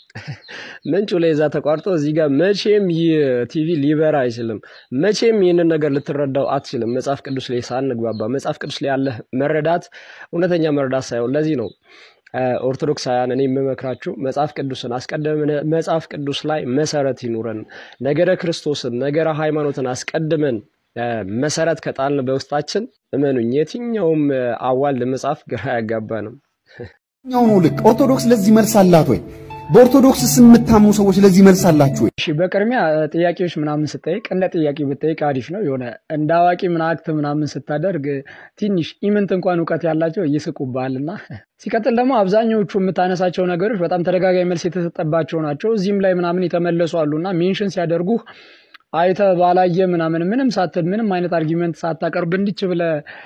ምንጩ ላይ እዛ ተቋርጦ እዚህ ጋር መቼም ቲቪ ሊበራ አይችልም። መቼም ይሄንን ነገር ልትረዳው አትችልም መጽሐፍ ቅዱስ ላይ ሳንግባባ። መጽሐፍ ቅዱስ ላይ ያለ መረዳት እውነተኛ መረዳት ሳይሆን ለዚህ ነው ኦርቶዶክሳውያን እኔ የምመክራችሁ መጽሐፍ ቅዱስን አስቀድመን መጽሐፍ ቅዱስ ላይ መሰረት ይኑረን። ነገረ ክርስቶስን ነገረ ሃይማኖትን አስቀድመን መሰረት ከጣልን በውስጣችን እመኑኝ የትኛውም አዋልድ መጽሐፍ ግራ ያጋባንም። ነው ነው ልክ ኦርቶዶክስ ለዚህ መልስ አላት ወይ? በኦርቶዶክስ ስምታሙ ሰዎች ለዚህ መልስ አላችሁ ወይ? እሺ በቅድሚያ ጥያቄዎች ምናምን ስጠይቅ እንደ ጥያቄ ብትጠይቅ አሪፍ ነው። የሆነ እንዳዋቂ ምናክት ምናምን ስታደርግ ትንሽ ኢምንት እንኳን ዕውቀት ያላቸው ይስቁባልና ሲቀጥል ደግሞ አብዛኞቹ የምታነሳቸው ነገሮች በጣም ተደጋጋሚ መልስ የተሰጠባቸው ናቸው። እዚህም ላይ ምናምን የተመለሱ አሉና ሜንሽን ሲያደርጉ አይተ ባላየ ምናምን ምንም ሳትል ምንም አይነት አርጊመንት ሳታቀርብ እንድጭ ብለ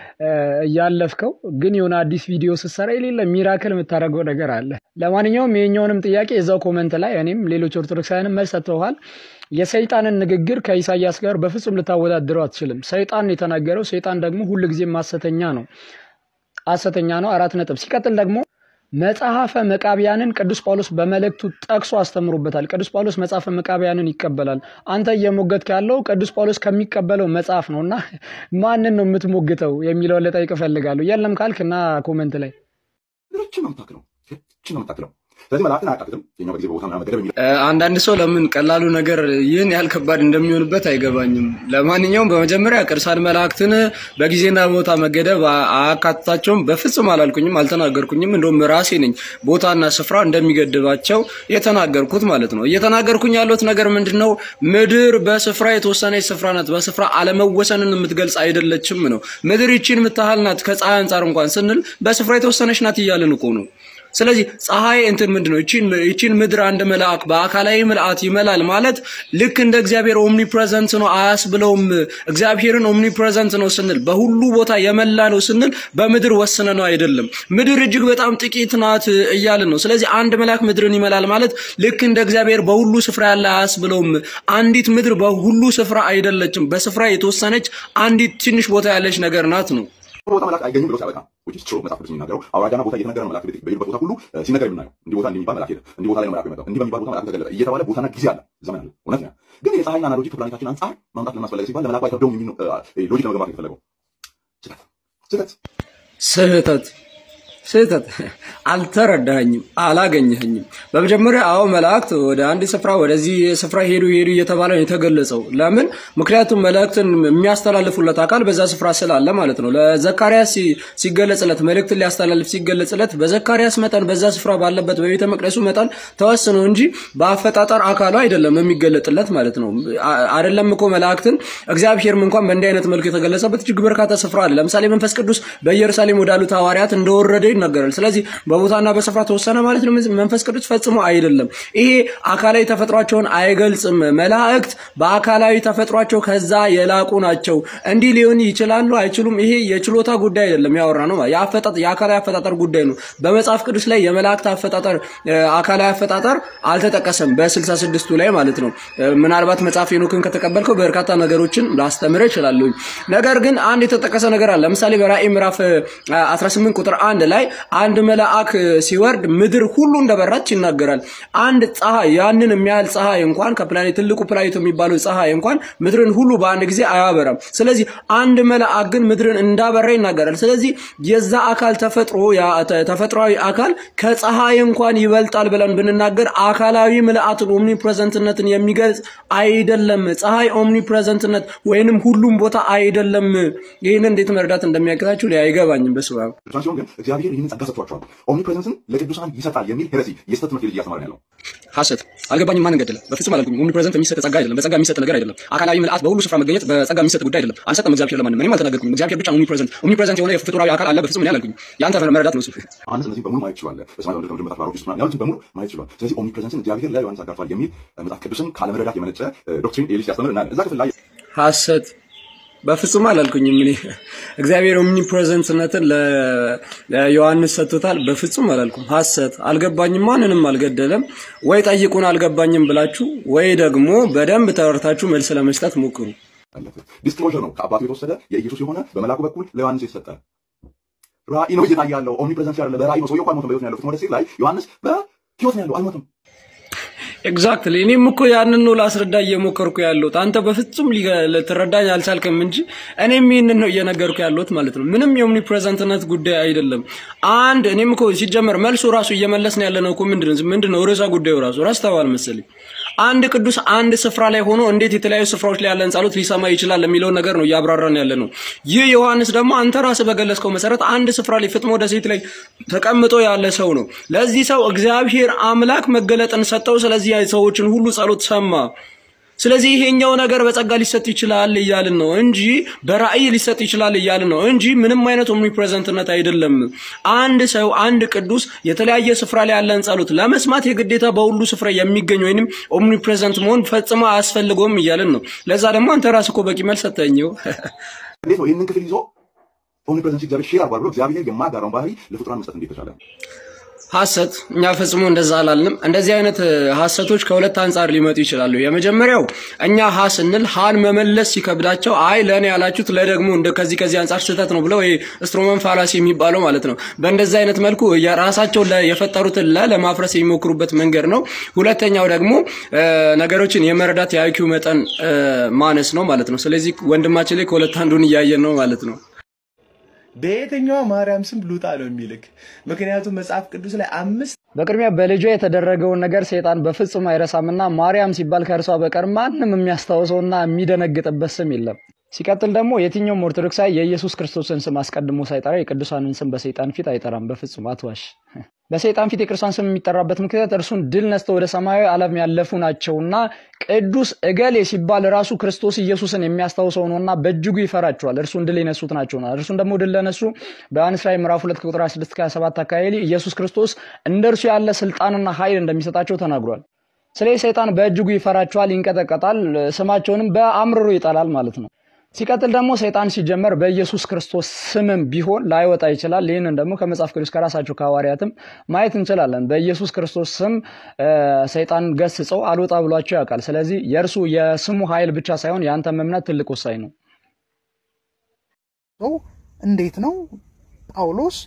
ያለፍከው ግን የሆነ አዲስ ቪዲዮ ሲሰራ የሌለ ሚራክል የምታረገው ነገር አለ። ለማንኛውም የኛውንም ጥያቄ እዛው ኮሜንት ላይ እኔም ሌሎች ኦርቶዶክሳውያንም መልስ ሰጥተዋል። የሰይጣንን ንግግር ከኢሳይያስ ጋር በፍጹም ልታወዳድረው አትችልም። ሰይጣን የተናገረው ሰይጣን ደግሞ ሁሉ ጊዜ ማሰተኛ ነው አሰተኛ ነው። አራት ነጥብ ሲቀጥል ደግሞ መጽሐፈ መቃብያንን ቅዱስ ጳውሎስ በመልእክቱ ጠቅሶ አስተምሮበታል። ቅዱስ ጳውሎስ መጽሐፈ መቃብያንን ይቀበላል። አንተ እየሞገትክ ያለው ቅዱስ ጳውሎስ ከሚቀበለው መጽሐፍ ነውና ማንን ነው የምትሞግተው የሚለው ለጠይቅ ፈልጋለሁ። የለም ካልክና ኮሜንት ላይ ድርጭ ነው ታክለው ድርጭ ነው ታክለው ስለዚህ መላእክትን አያቃጥልም የኛው በጊዜ በቦታ ምናምን መገደብ የሚል አንዳንድ ሰው ለምን ቀላሉ ነገር ይህን ያህል ከባድ እንደሚሆንበት አይገባኝም። ለማንኛውም በመጀመሪያ ቅዱሳን መላእክትን በጊዜና ቦታ መገደብ አያካትታቸውም በፍጹም አላልኩኝም አልተናገርኩኝም። እንደውም ራሴ ነኝ ቦታና ስፍራ እንደሚገድባቸው የተናገርኩት ማለት ነው። እየተናገርኩኝ ያለሁት ነገር ምንድነው ምድር በስፍራ የተወሰነች ስፍራ ናት። በስፍራ አለመወሰንን የምትገልጽ አይደለችም ነው። ምድር ይቺን የምታህል ናት ከፀሐይ አንፃር እንኳን ስንል በስፍራ የተወሰነች ናት እያልን እኮ ነው። ስለዚህ ፀሐይ እንትን ምንድነው እቺን እቺን ምድር አንድ መልአክ በአካላዊ መልአት ይመላል ማለት ልክ እንደ እግዚአብሔር ኦምኒፕሬዘንት ነው አያስብለውም። እግዚአብሔርን ኦምኒፕሬዘንት ነው ስንል በሁሉ ቦታ የመላ ነው ስንል በምድር ወሰነ ነው አይደለም። ምድር እጅግ በጣም ጥቂት ናት እያልን ነው። ስለዚህ አንድ መልአክ ምድርን ይመላል ማለት ልክ እንደ እግዚአብሔር በሁሉ ስፍራ ያለ አያስብለውም። አንዲት ምድር በሁሉ ስፍራ አይደለችም። በስፍራ የተወሰነች አንዲት ትንሽ ቦታ ያለች ነገር ናት ነው። ቦታ መላእክት አይገኙም ብሎ ሲያበቃ which is true መጽሐፍ ቅዱስ የሚናገረው አውራጃና ቦታ እየተነገረ ነው። መላእክት በሄዱበት ቦታ ሁሉ ሲነገር የምናየው እንዲህ ቦታ እንደሚባል መላእክት ሄደ፣ እንዲህ ቦታ ላይ መላእክት መጣው፣ እንዲህ በሚባል ቦታ መላእክት ተገለጠ እየተባለ ቦታና ጊዜ አለ፣ ዘመን አለ። እውነት ነው። ግን የፀሐይና አናሎጂ ከፕላኔታችን አንፃር ማምጣት ለማስፈለገ ሲባል ለመላእክት አይከብደውም የሚል ሎጂክ ለመገንባት የተፈለገው ስህተት ስህተት ስህተት አልተረዳኸኝም፣ አላገኘኸኝም። በመጀመሪያ አዎ መላእክት ወደ አንድ ስፍራ ወደዚህ ስፍራ ሄዱ ሄዱ እየተባለ ነው የተገለጸው። ለምን? ምክንያቱም መላእክትን የሚያስተላልፉለት አካል በዛ ስፍራ ስላለ ማለት ነው። ለዘካርያስ ሲገለጽለት መልእክትን ሊያስተላልፍ ሲገለጽለት በዘካርያስ መጠን በዛ ስፍራ ባለበት በቤተ መቅደሱ መጠን ተወስኖ እንጂ በአፈጣጠር አካሉ አይደለም የሚገለጥለት ማለት ነው። አይደለም እኮ መላእክትን እግዚአብሔርም እንኳን በእንዲህ አይነት መልኩ የተገለጸበት እጅግ በርካታ ስፍራ አለ። ለምሳሌ መንፈስ ቅዱስ በኢየሩሳሌም ወዳሉት ሐዋርያት እንደወረደ ይነገራል። ስለዚህ በቦታና በስፍራ ተወሰነ ማለት ነው መንፈስ ቅዱስ ፈጽሞ አይደለም። ይሄ አካላዊ ተፈጥሯቸውን አይገልጽም። መላእክት በአካላዊ ተፈጥሯቸው ከዛ የላቁ ናቸው። እንዲህ ሊሆን ይችላሉ አይችሉም፣ ይሄ የችሎታ ጉዳይ አይደለም ያወራ ነው። ያፈጣጥ የአካላዊ አፈጣጠር ጉዳይ ነው። በመጽሐፍ ቅዱስ ላይ የመላእክት አፈጣጠር አካላዊ አፈጣጠር አልተጠቀሰም በስልሳ ስድስቱ ላይ ማለት ነው። ምናልባት መጽሐፍ ሄኖክን ከተቀበልከው በርካታ ነገሮችን ላስተምር ይችላል። ነገር ግን አንድ የተጠቀሰ ነገር አለ። ለምሳሌ በራእይ ምዕራፍ አስራ ስምንት ቁጥር አንድ ላይ አንድ መልአክ ሲወርድ ምድር ሁሉ እንደበራች ይናገራል። አንድ ፀሐይ ያንን የሚያህል ፀሐይ እንኳን ከፕላኔት ትልቁ ፕላኔት የሚባለው ፀሐይ እንኳን ምድርን ሁሉ በአንድ ጊዜ አያበራም። ስለዚህ አንድ መልአክ ግን ምድርን እንዳበራ ይናገራል። ስለዚህ የዛ አካል ተፈጥሮ ያ ተፈጥሯዊ አካል ከፀሐይ እንኳን ይበልጣል ብለን ብንናገር አካላዊ ምልአትን ኦምኒፕሬዘንትነትን የሚገልጽ አይደለም። ፀሐይ ኦምኒፕሬዘንትነት ወይንም ሁሉም ቦታ አይደለም። ይሄን እንዴት መረዳት እንደሚያቀታችሁ አይገባኝም። በስባብ እግዚአብሔር ይህንን ጸጋ ሰጥቷቸዋል። ኦምኒፕሬዘንስን ለቅዱሳን ይሰጣል የሚል ሄረሲ የስተት ትምህርት ልጅ ያስተማረ ያለው ሐሰት። አልገባኝም። ማን እንገደለ? በፍጹም አላልኩም። ኦምኒፕሬዘንት የሚሰጥ ጸጋ አይደለም፣ በጸጋ የሚሰጥ ነገር አይደለም። አካላዊ ምልአት በሁሉ ስፍራ መገኘት በጸጋ የሚሰጥ ጉዳይ አይደለም። አንሰጥም እግዚአብሔር ለማንም። እኔም አልተናገርኩም። እግዚአብሔር ብቻ ኦምኒፕሬዘንት ኦምኒፕሬዘንት የሆነ የፍጡራዊ አካል አለ በፍጹም እኔ አላልኩም። ያንተ መረዳት ነው እሱ። ዮሐንስ እነዚህ በሙሉ ማየት ይችላል። በሰማይ ወንድም ወንድም ተባሮች ውስጥ ያሉት በሙሉ ማየት ይችላል። ስለዚህ ኦምኒፕሬዘንስን እግዚአብሔር ለዮሐንስ አጋርቷል የሚል መጽሐፍ ቅዱስን ካለመረዳት የመነጨ ዶክትሪን ኤሊስ ያስተምር እና እዛ ክፍል ላይ ሐሰት በፍጹም አላልኩኝም። እኔ እግዚአብሔር ኦምኒፕሬዘንትነትን ለዮሐንስ ሰጥቶታል በፍጹም አላልኩም። ሐሰት። አልገባኝም። ማንንም አልገደለም። ወይ ጠይቁን አልገባኝም ብላችሁ ወይ ደግሞ በደንብ ተወርታችሁ መልስ ለመስጠት ሞክሩ። ዲስክሎዥር ነው ከአባቱ የተወሰደ የኢየሱስ የሆነ በመላኩ በኩል ለዮሐንስ የተሰጠ ራእይ ነው። እየታየ ያለው ኦምኒፕሬዘንስ ያለው በራእይ ነው። ሰውየው አልሞተም፣ በሕይወት ነው ያለው። ፍትወ ደሴት ላይ ዮሐንስ በሕይወት ነው ያለው፣ አልሞተም። ኤግዛክትሊ እኔም እኮ ያንን ነው ላስረዳ እየሞከርኩ ያለሁት። አንተ በፍጹም ልትረዳኝ አልቻልክም እንጂ እኔም ይሄንን ነው እየነገርኩ ያለሁት ማለት ነው። ምንም የኦምኒፕሬዘንትነት ጉዳይ አይደለም። አንድ እኔም እኮ ሲጀመር መልሱ ራሱ እየመለስን ያለነው እኮ ምንድነው ምንድነው ርዕሰ ጉዳዩ ራሱ ረስተዋል መሰለኝ። አንድ ቅዱስ አንድ ስፍራ ላይ ሆኖ እንዴት የተለያዩ ስፍራዎች ላይ ያለን ጸሎት ሊሰማ ይችላል የሚለው ነገር ነው እያብራራን ያለነው። ይህ ዮሐንስ ደግሞ አንተ ራስህ በገለጽከው መሰረት አንድ ስፍራ ላይ ፍጥሞ ደሴት ላይ ተቀምጦ ያለ ሰው ነው። ለዚህ ሰው እግዚአብሔር አምላክ መገለጥን ሰጠው። ስለዚህ ሰዎችን ሁሉ ጸሎት ሰማ። ስለዚህ ይሄኛው ነገር በጸጋ ሊሰጥ ይችላል እያልን ነው እንጂ በራእይ ሊሰጥ ይችላል እያልን ነው እንጂ ምንም አይነት ኦምኒፕሬዘንትነት አይደለም። አንድ ሰው አንድ ቅዱስ የተለያየ ስፍራ ላይ ያለን ጸሎት ለመስማት የግዴታ በሁሉ ስፍራ የሚገኝ ወይንም ኦምኒፕሬዘንት መሆን ፈጽሞ አያስፈልገውም እያልን ነው። ለዛ ደግሞ አንተ ራስህ እኮ በቂ መልስ ሰጠኸው። እንዴት ነው ይሄንን ክፍል ይዞ ኦምኒፕሬዘንስ እግዚአብሔር ሼር አድርጓል ብሎ እግዚአብሔር የማጋራውን ባህሪ ለፍጡራን መስጠት እንዴት ተቻለ? ሐሰት። እኛ ፈጽሞ እንደዛ አላልንም። እንደዚህ አይነት ሐሰቶች ከሁለት አንፃር ሊመጡ ይችላሉ። የመጀመሪያው እኛ ሐ ስንል ሐን መመለስ ሲከብዳቸው አይ ለኔ ያላችሁት ለደግሞ እንደ ከዚህ ከዚህ አንፃር ስህተት ነው ብለው ወይ ስትሮመን ፋላሲ የሚባለው ማለት ነው። በእንደዚህ አይነት መልኩ የራሳቸው የፈጠሩትን ለማፍረስ የሚሞክሩበት መንገድ ነው። ሁለተኛው ደግሞ ነገሮችን የመረዳት የአይኪው መጠን ማነስ ነው ማለት ነው። ስለዚህ ወንድማችን ላይ ከሁለት አንዱን እያየን ነው ማለት ነው። በየትኛው ማርያም ስም ሉጣ ነው የሚልክ? ምክንያቱም መጽሐፍ ቅዱስ ላይ አምስት በቅድሚያ በልጇ የተደረገውን ነገር ሰይጣን በፍጹም አይረሳምና ማርያም ሲባል ከእርሷ በቀር ማንንም የሚያስታውሰውና የሚደነግጥበት ስም የለም። ሲቀጥል ደግሞ የትኛውም ኦርቶዶክሳዊ የኢየሱስ ክርስቶስን ስም አስቀድሞ ሳይጠራ የቅዱሳንን ስም በሰይጣን ፊት አይጠራም። በፍጹም አትዋሽ። በሰይጣን ፊት የቅዱሳን ስም የሚጠራበት ምክንያት እርሱን ድል ነስተው ወደ ሰማያዊ ዓለም ያለፉ ናቸውና ቅዱስ እገሌ ሲባል ራሱ ክርስቶስ ኢየሱስን የሚያስታውሰው ነውና በእጅጉ ይፈራቸዋል። እርሱን ድል የነሱት ናቸውና እርሱን ደግሞ ድል ለነሱ በዮሐንስ ራዕይ ምዕራፍ ሁለት ቁጥር ስድስት እስከ ሰባት አካባቢ ኢየሱስ ክርስቶስ እንደርሱ ያለ ስልጣንና ኃይል እንደሚሰጣቸው ተናግሯል። ስለዚህ ሰይጣን በእጅጉ ይፈራቸዋል፣ ይንቀጠቀጣል፣ ስማቸውንም በአምርሮ ይጣላል ማለት ነው። ሲቀጥል ደግሞ ሰይጣን ሲጀመር በኢየሱስ ክርስቶስ ስምም ቢሆን ላይወጣ ይችላል። ይሄንን ደግሞ ከመጽሐፍ ቅዱስ ከራሳቸው ከሐዋርያትም ማየት እንችላለን። በኢየሱስ ክርስቶስ ስም ሰይጣን ገስጸው አልወጣ ብሏቸው ያውቃል። ስለዚህ የእርሱ የስሙ ኃይል ብቻ ሳይሆን ያንተም እምነት ትልቅ ወሳኝ ነው። እንዴት ነው ጳውሎስ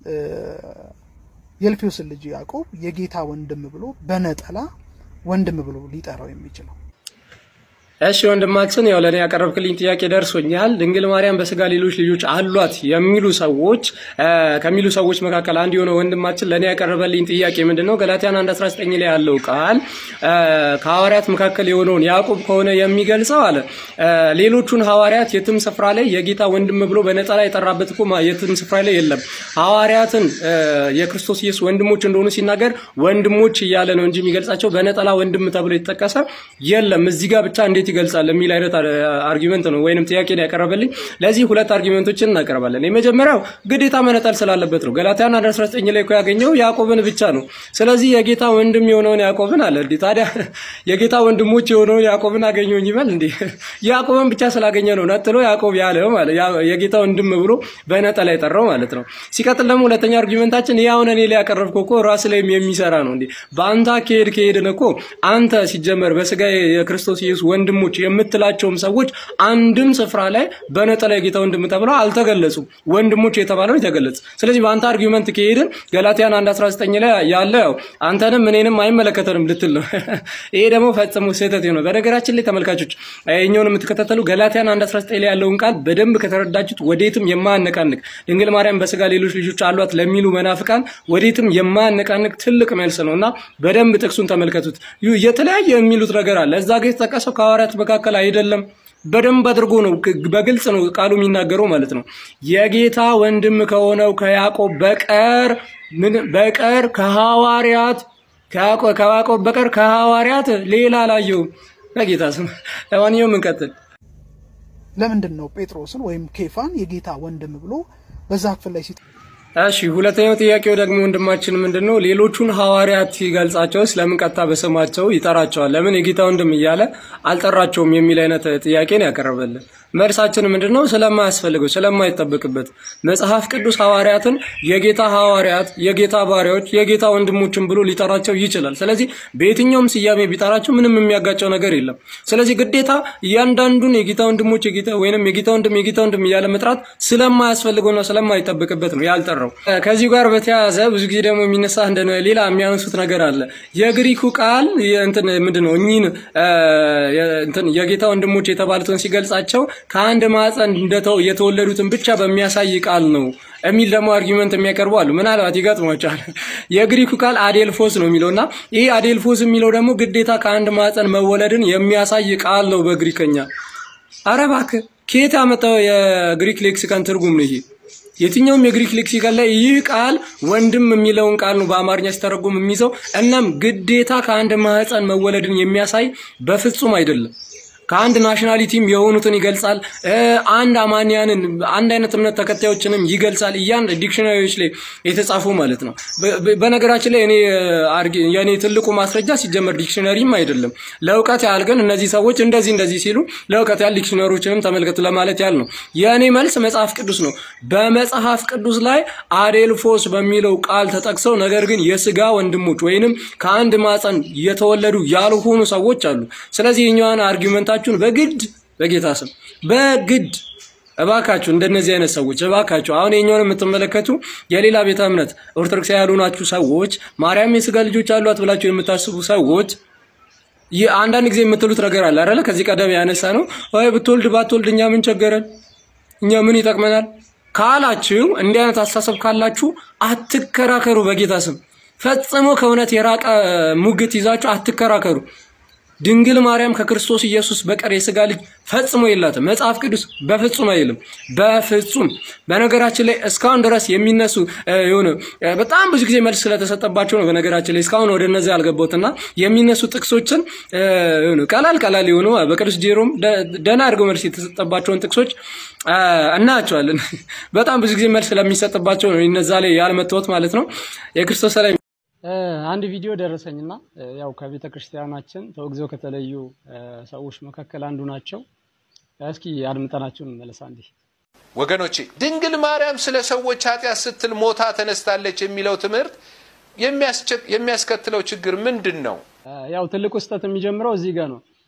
የልፊዮስ ልጅ ያዕቆብ የጌታ ወንድም ብሎ በነጠላ ወንድም ብሎ ሊጠራው የሚችለው? እሺ ወንድማችን ያው ለኔ ያቀረብክልኝ ጥያቄ ደርሶኛል። ድንግል ማርያም በስጋ ሌሎች ልጆች አሏት የሚሉ ሰዎች ከሚሉ ሰዎች መካከል አንድ የሆነ ወንድማችን ለኔ ያቀረበልኝ ጥያቄ ምንድነው ገላትያን አንድ አስራ ዘጠኝ ላይ ያለው ቃል ከሐዋርያት መካከል የሆነውን ያዕቆብ ከሆነ የሚገልጸው አለ ሌሎቹን ሐዋርያት የትም ስፍራ ላይ የጌታ ወንድም ብሎ በነጠላ የጠራበት እኮ የትም ስፍራ ላይ የለም። ሐዋርያትን የክርስቶስ ኢየሱስ ወንድሞች እንደሆኑ ሲናገር ወንድሞች እያለ ነው እንጂ የሚገልጻቸው በነጠላ ወንድም ተብሎ የተጠቀሰ የለም። እዚህ ጋር ብቻ እንዴት ይገልጻል የሚል አይነት አርጊመንት ነው ወይንም ጥያቄ ነው ያቀረበልኝ። ለዚህ ሁለት አርጊመንቶችን እናቀርባለን። የመጀመሪያው ግዴታ መነጠል ስላለበት ነው። ገላትያን አንድ አስራ ዘጠኝ ላይ እኮ ያገኘው ያዕቆብን ብቻ ነው። ስለዚህ የጌታ ወንድም የሆነውን ያዕቆብን አለ እንዴ ታዲያ የጌታ ወንድሞች የሆነውን ያዕቆብን አገኘውኝ ይበል እንዴ? ያዕቆብን ብቻ ስላገኘ ነው ነጥሎ ያዕቆብ ያለው ማለት የጌታ ወንድም ብሎ በነጠላ የጠራው ማለት ነው። ሲቀጥል ደግሞ ሁለተኛ አርጊመንታችን ያውን እኔ ላይ ያቀረብከው እኮ ራስ ላይ የሚሰራ ነው እንዴ? በአንተ ከሄድ ከሄድን እኮ አንተ ሲጀመር በስጋ የክርስቶስ ኢየሱስ ወንድሞች የምትላቸውም ሰዎች አንድም ስፍራ ላይ በነጠላ የጌታ ወንድም ተብለው አልተገለጹም። ወንድሞች የተባለው የተገለጸ። ስለዚህ በአንተ አርጊመንት ከሄድን ገላትያን አንድ አስራ ዘጠኝ ላይ ያለው አንተንም እኔንም አይመለከተንም ልትል ነው። ይሄ ደግሞ ፈጽሞ ስህተት ነው። በነገራችን ላይ ተመልካቾች እኛውን የምትከታተሉ ገላትያን አንድ አስራ ዘጠኝ ላይ ያለውን ቃል በደንብ ከተረዳችሁት ወዴትም የማያነቃንቅ ድንግል ማርያም በስጋ ሌሎች ልጆች አሏት ለሚሉ መናፍቃን ወዴትም የማያነቃንቅ ትልቅ መልስ ነውና በደንብ ጥቅሱን ተመልከቱት። የተለያየ የሚሉት ነገር አለ። እዛ ጋር የተጠቀሰው ከሐዋርያት መካከል አይደለም። በደንብ አድርጎ ነው በግልጽ ነው ቃሉ የሚናገረው ማለት ነው። የጌታ ወንድም ከሆነው ከያዕቆብ በቀር ምን በቀር ከሐዋርያት ከያዕቆብ በቀር ከሐዋርያት ሌላ አላየሁም። በጌታ ስም ለማንኛውም እንቀጥል። ለምንድን ነው ጴጥሮስን ወይም ኬፋን የጌታ ወንድም ብሎ በዛ ክፍል ላይ ሲት እሺ ሁለተኛው ጥያቄው ደግሞ ወንድማችን ምንድነው ሌሎቹን ሐዋርያት ሲገልጻቸው ስለምን ቀጥታ በስማቸው ይጠራቸዋል? ለምን የጌታ ወንድም እያለ አልጠራቸውም የሚል አይነት ጥያቄ ነው ያቀረበልን። መልሳችን ምንድነው? ስለማያስፈልገው ስለማይጠበቅበት መጽሐፍ ቅዱስ ሐዋርያትን የጌታ ሐዋርያት የጌታ ባሪያዎች የጌታ ወንድሞችን ብሎ ሊጠራቸው ይችላል። ስለዚህ በየትኛውም ስያሜ ቢጠራቸው ምንም የሚያጋጨው ነገር የለም። ስለዚህ ግዴታ እያንዳንዱን የጌታ ወንድሞች የጌታ ወይንም የጌታ ወንድም የጌታ ወንድም እያለ መጥራት ስለማያስፈልገውና ስለማይጠበቅበት ነው ያልጠራው። ከዚህ ጋር በተያያዘ ብዙ ጊዜ ደግሞ የሚነሳ እንደ ሌላ የሚያነሱት ነገር አለ። የግሪኩ ቃል እንትን ምንድነው እኚህን እንትን የጌታ ወንድሞች የተባሉትን ሲገልጻቸው ከአንድ ማዕፀን እንደተው የተወለዱትን ብቻ በሚያሳይ ቃል ነው የሚል ደግሞ አርጊመንት የሚያቀርቡ አሉ። ምናልባት ይገጥሟቸዋል። የግሪኩ ቃል አዴልፎስ ነው የሚለውና ይሄ አዴልፎስ የሚለው ደግሞ ግዴታ ከአንድ ማዕፀን መወለድን የሚያሳይ ቃል ነው በግሪከኛ። ኧረ እባክህ ከየት ያመጣው የግሪክ ሌክሲካን ትርጉም ነው ይሄ? የትኛውም የግሪክ ሌክሲካን ላይ ይህ ቃል ወንድም የሚለውን ቃል ነው በአማርኛ ሲተረጎም የሚይዘው። እናም ግዴታ ከአንድ ማህፀን መወለድን የሚያሳይ በፍጹም አይደለም። ከአንድ ናሽናሊቲም የሆኑትን ይገልጻል። አንድ አማንያንን አንድ አይነት እምነት ተከታዮችንም ይገልጻል። ያን ዲክሽነሪዎች ላይ የተጻፉ ማለት ነው። በነገራችን ላይ እኔ የኔ ትልቁ ማስረጃ ሲጀመር ዲክሽነሪም አይደለም ለውቀት ያህል ግን እነዚህ ሰዎች እንደዚህ እንደዚህ ሲሉ ለውቀት ያህል ዲክሽነሪዎችንም ተመልከቱ ለማለት ያህል ነው። የኔ መልስ መጽሐፍ ቅዱስ ነው። በመጽሐፍ ቅዱስ ላይ አዴልፎስ በሚለው ቃል ተጠቅሰው ነገር ግን የስጋ ወንድሞች ወይንም ከአንድ ማዕፀን የተወለዱ ያልሆኑ ሰዎች አሉ። ስለዚህ የኛዋን አርጊመንት ታችሁን በግድ በጌታ ስም በግድ እባካችሁ እንደነዚህ አይነት ሰዎች እባካችሁ አሁን የኛውን የምትመለከቱ የሌላ ቤተ እምነት ኦርቶዶክስ ያሉናችሁ ሰዎች ማርያም የስጋ ልጆች አሏት ብላችሁ የምታስቡ ሰዎች አንዳንድ ጊዜ የምትሉት ነገር አለ አይደል? ከዚህ ቀደም ያነሳ ነው ወይ ብትወልድ ባትወልድ እኛ ምን ቸገረን እኛ ምን ይጠቅመናል ካላችሁ እንዲህ አይነት አስተሳሰብ ካላችሁ አትከራከሩ። በጌታ ስም ፈጽሞ ከእውነት የራቀ ሙግት ይዛችሁ አትከራከሩ። ድንግል ማርያም ከክርስቶስ ኢየሱስ በቀር የስጋ ልጅ ፈጽሞ የላትም። መጽሐፍ ቅዱስ በፍጹም አይልም። በፍጹም በነገራችን ላይ እስካሁን ድረስ የሚነሱ የሆነ በጣም ብዙ ጊዜ መልስ ስለተሰጠባቸው ነው። በነገራችን ላይ እስካሁን ወደ እነዚህ ያልገባሁትና የሚነሱ ጥቅሶችን የሆነ ቀላል ቀላል የሆኑ በቅዱስ ጄሮም ደና አድርገው መልስ የተሰጠባቸውን ጥቅሶች እናያቸዋለን። በጣም ብዙ ጊዜ መልስ ስለሚሰጥባቸው ነው እነዛ ላይ ያልመጣሁት ማለት ነው። የክርስቶስ ሰላም አንድ ቪዲዮ ደረሰኝና ያው ከቤተ ክርስቲያናችን ተወግዘው ከተለዩ ሰዎች መካከል አንዱ ናቸው። እስኪ አድምጠናቸው እንመለስ አንዴ። ወገኖቼ ድንግል ማርያም ስለ ሰዎች ኃጢያት ስትል ሞታ ተነስታለች የሚለው ትምህርት የሚያስከትለው ችግር ምንድነው? ያው ትልቁ ስህተት የሚጀምረው እዚህ ጋር ነው።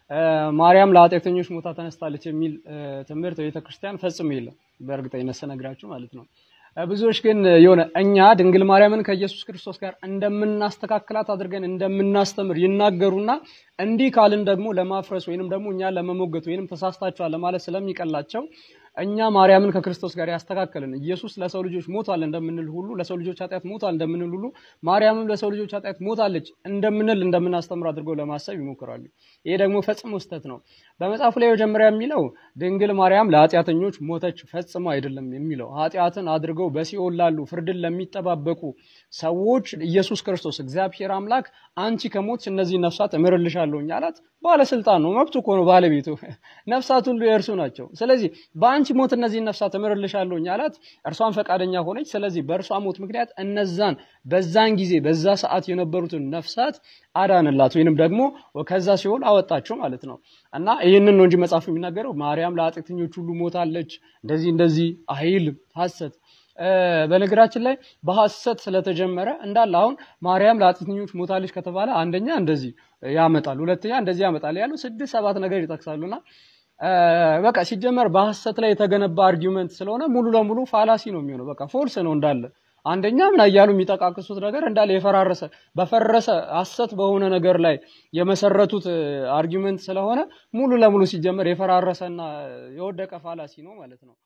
ማርያም ለኃጢአተኞች ሞታ ተነስታለች የሚል ትምህርት በቤተክርስቲያን ፈጽሞ የለም በእርግጠኝነት ስነግራችሁ ማለት ነው። ብዙዎች ግን የሆነ እኛ ድንግል ማርያምን ከኢየሱስ ክርስቶስ ጋር እንደምናስተካክላት አድርገን እንደምናስተምር ይናገሩና እንዲህ ካልን ደግሞ ለማፍረስ ወይንም ደግሞ እኛ ለመሞገት ወይንም ተሳስታችኋል ለማለት ስለሚቀላቸው እኛ ማርያምን ከክርስቶስ ጋር ያስተካከልን ኢየሱስ ለሰው ልጆች ሞቷል እንደምንል ሁሉ ለሰው ልጆች ኃጢአት ሞቷል እንደምንል ሁሉ ማርያምም ለሰው ልጆች ኃጢአት ሞታለች እንደምንል እንደምናስተምር አድርገው ለማሰብ ይሞክራሉ። ይሄ ደግሞ ፈጽሞ ስህተት ነው። በመጽሐፉ ላይ መጀመሪያ የሚለው ድንግል ማርያም ለኃጢአተኞች ሞተች ፈጽሞ አይደለም የሚለው ኃጢአትን አድርገው በሲኦል ላሉ ፍርድን ለሚጠባበቁ ሰዎች ኢየሱስ ክርስቶስ እግዚአብሔር አምላክ አንቺ ከሞትሽ እነዚህ ነፍሳት እምርልሻለሁ አላት። ባለስልጣን ነው፣ መብቱ እኮ ነው ባለቤቱ። ነፍሳት ሁሉ የእርሱ ናቸው። ስለዚህ በአንቺ ሞት እነዚህ ነፍሳት እምርልሻለሁ አላት። እርሷን ፈቃደኛ ሆነች። ስለዚህ በእርሷ ሞት ምክንያት እነዛን በዛን ጊዜ በዛ ሰዓት የነበሩትን ነፍሳት አዳንላት ወይንም ደግሞ ከዛ ሲኦል አወጣቸው ማለት ነው። እና ይሄንን ነው እንጂ መጽሐፉ የሚናገረው ማርያም ለኃጢአተኞች ሁሉ ሞታለች እንደዚህ እንደዚህ አይልም። ሐሰት በነገራችን ላይ በሐሰት ስለተጀመረ እንዳለ አሁን ማርያም ለኃጢአተኞች ሞታለች ከተባለ አንደኛ እንደዚህ ያመጣል፣ ሁለተኛ እንደዚህ ያመጣል ያሉ ስድስት ሰባት ነገር ይጠቅሳሉና በቃ ሲጀመር በሐሰት ላይ የተገነባ አርጊውመንት ስለሆነ ሙሉ ለሙሉ ፋላሲ ነው የሚሆነው። በቃ ፎልስ ነው እንዳለ። አንደኛ ምን ያያሉ የሚጠቃቅሱት ነገር እንዳለ የፈራረሰ በፈረሰ ሐሰት በሆነ ነገር ላይ የመሰረቱት አርጊውመንት ስለሆነ ሙሉ ለሙሉ ሲጀመር የፈራረሰና የወደቀ ፋላሲ ነው ማለት ነው።